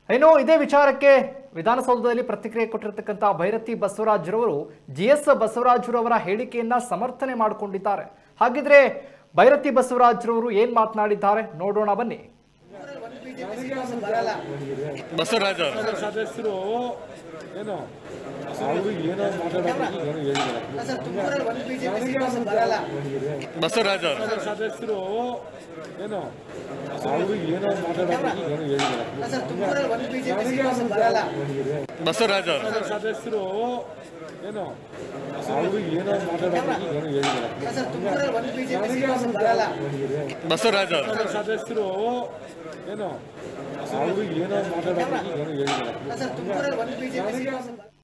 ಇನ್ನು ಇದೇ ವಿಚಾರಕ್ಕೆ ವಿಧಾನಸೌಧದಲ್ಲಿ ಪ್ರತಿಕ್ರಿಯೆ ಕೊಟ್ಟಿರತಕ್ಕಂತ ಭೈರತಿ ಬಸವರಾಜ್ರವರು ಜಿಎಸ್ ಬಸವರಾಜ್ರವರ ಹೇಳಿಕೆಯನ್ನ ಸಮರ್ಥನೆ ಮಾಡಿಕೊಂಡಿದ್ದಾರೆ. ಹಾಗಿದ್ರೆ ಭೈರತಿ ಬಸವರಾಜ್ರವರು ಏನ್ ಮಾತನಾಡಿದ್ದಾರೆ ನೋಡೋಣ ಬನ್ನಿ. ಬಸವರಾಜ್ ಸದಸ್ಯರು ಏನು ಅವರು ಏನೋ ಬಸವರಾಜ್ ಸದಸ್ಯರು ಏನು ಅವರು ಏನೋ ಬಸವರಾಜ್ ಸದಸ್ಯರು ಏನು ಅವರು ಏನೋ ಬಸವರಾಜ್ ಸದಸ್ಯರು ಏನು ಅವರು ಏನೋ